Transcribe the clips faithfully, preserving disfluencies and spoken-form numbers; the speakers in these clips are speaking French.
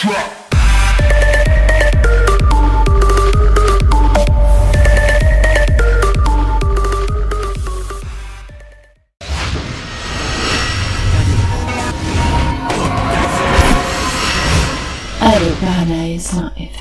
Paradise Live.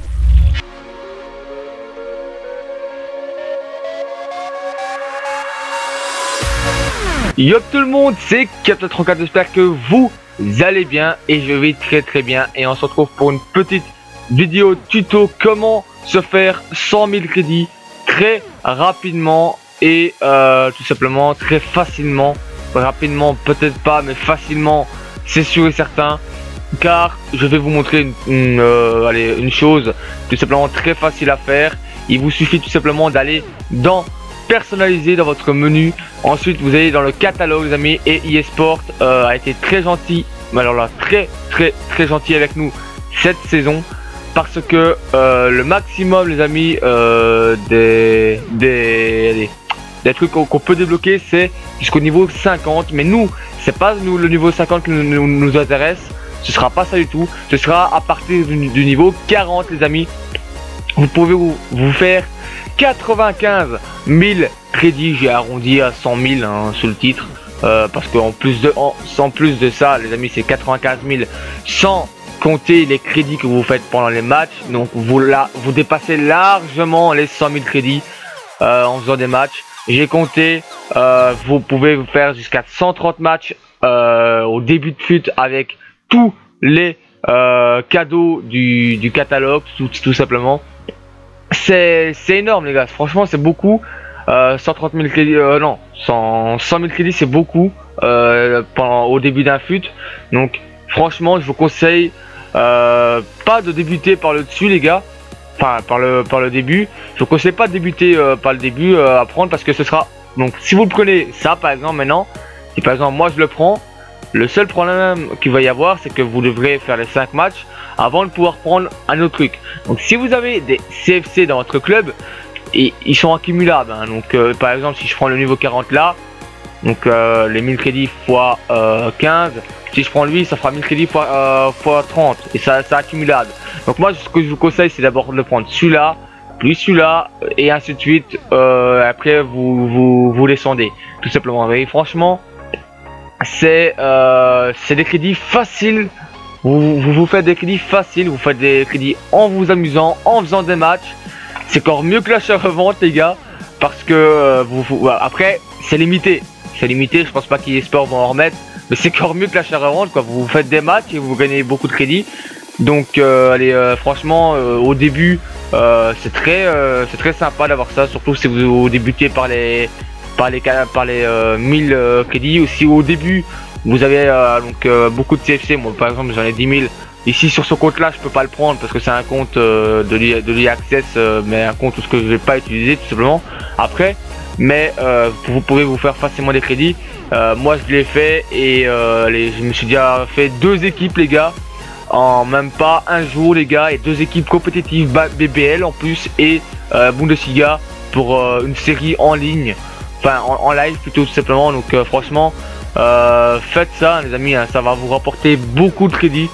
Yo tout le monde, c'est Captain trente-quatre, j'espère que vous allez bien et je vais très très bien et on se retrouve pour une petite vidéo tuto comment se faire cent mille crédits très rapidement et euh, tout simplement très facilement. Rapidement peut-être pas, mais facilement c'est sûr et certain, car je vais vous montrer une, une, euh, allez, une chose tout simplement très facile à faire. Il vous suffit tout simplement d'aller dans personnaliser dans votre menu. Ensuite vous allez dans le catalogue les amis, et eSport euh, a été très gentil, mais alors là très très très gentil avec nous cette saison, parce que euh, le maximum les amis euh, des, des, des, des trucs qu'on qu'on peut débloquer c'est jusqu'au niveau cinquante, mais nous c'est pas nous le niveau cinquante qui nous, nous, nous intéresse. Ce sera pas ça du tout, ce sera à partir du, du niveau quarante les amis. Vous pouvez vous, vous faire quatre-vingt-quinze mille crédits, j'ai arrondi à cent mille hein, sous le titre, euh, parce qu'en plus de en, en plus de ça les amis c'est quatre-vingt-quinze mille sans compter les crédits que vous faites pendant les matchs. Donc vous, là, vous dépassez largement les cent mille crédits euh, en faisant des matchs. J'ai compté, euh, vous pouvez vous faire jusqu'à cent trente matchs euh, au début de fut avec tous les euh, cadeaux du, du catalogue, tout, tout simplement. C'est énorme les gars, franchement c'est beaucoup. euh, cent trente mille crédits, euh, non, cent mille crédits c'est beaucoup euh, pendant, au début d'un fut. Donc franchement je vous conseille euh, pas de débuter par le dessus les gars, enfin par le, par le début. Je vous conseille pas de débuter euh, par le début euh, à prendre, parce que ce sera, donc si vous le prenez ça par exemple maintenant, si par exemple moi je le prends, le seul problème qu'il va y avoir c'est que vous devrez faire les cinq matchs avant de pouvoir prendre un autre truc. Donc si vous avez des C F C dans votre club, et ils sont accumulables hein. Donc euh, par exemple si je prends le niveau quarante là, donc euh, les mille crédits fois euh, quinze, si je prends lui ça fera mille crédits fois, euh, fois trente, et ça c'est accumulable. Donc moi ce que je vous conseille c'est d'abord de prendre celui-là, puis celui-là, et ainsi de suite. euh, Après vous, vous, vous descendez tout simplement. Et franchement c'est euh, c'est des crédits faciles. Vous, vous vous faites des crédits faciles, vous faites des crédits en vous amusant, en faisant des matchs. C'est encore mieux que l'achat-revente les gars, parce que euh, vous, vous, après c'est limité, c'est limité. Je pense pas qu'eSport vont en remettre, mais c'est encore mieux que l'achat-revente quoi. Vous faites des matchs et vous gagnez beaucoup de crédits. Donc euh, allez, euh, franchement euh, au début euh, c'est très euh, c'est très sympa d'avoir ça, surtout si vous débutez par les par les par les euh, mille euh, crédits. Aussi au début vous avez euh, donc euh, beaucoup de C F C. Moi par exemple j'en ai dix mille. Ici sur ce compte là je peux pas le prendre parce que c'est un compte euh, de l'E A Access, euh, mais un compte tout ce que je vais pas utiliser tout simplement après. Mais euh, vous pouvez vous faire facilement des crédits. euh, Moi je l'ai fait et euh, les, je me suis déjà fait deux équipes les gars en même pas un jour les gars, et deux équipes compétitives B B L en plus, et euh, Bundesliga pour euh, une série en ligne, enfin en, en live plutôt tout simplement. Donc euh, franchement euh, faites ça les amis hein, ça va vous rapporter beaucoup de crédits,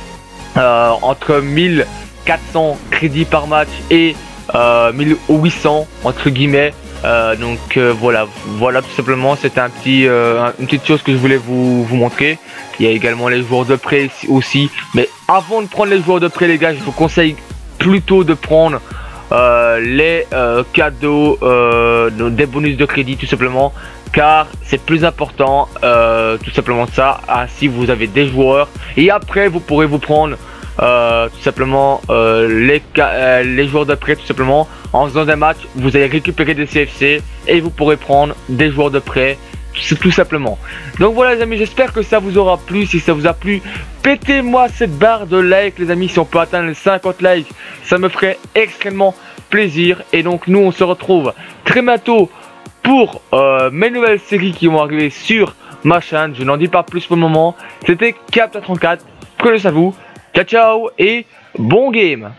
euh, entre mille quatre cents crédits par match et euh, mille huit cents entre guillemets. Euh, donc euh, voilà, voilà tout simplement, c'était un petit, euh, une petite chose que je voulais vous, vous montrer. Il y a également les joueurs de prêt aussi, mais avant de prendre les joueurs de prêt les gars, je vous conseille plutôt de prendre euh, les euh, cadeaux, euh, des bonus de crédit tout simplement, car c'est plus important, euh, tout simplement ça. Ainsi vous avez des joueurs et après vous pourrez vous prendre Euh, tout simplement euh, les, euh, les joueurs de prêt tout simplement. En faisant des matchs vous allez récupérer des C F C et vous pourrez prendre des joueurs de prêt tout, tout simplement. Donc voilà les amis, j'espère que ça vous aura plu. Si ça vous a plu, pétez-moi cette barre de like les amis. Si on peut atteindre les cinquante likes, ça me ferait extrêmement plaisir. Et donc nous on se retrouve très bientôt pour euh, mes nouvelles séries qui vont arriver sur ma chaîne. Je n'en dis pas plus pour le moment. C'était Captain trente-quatre, prenez soin de vous. Ciao ciao et bon game.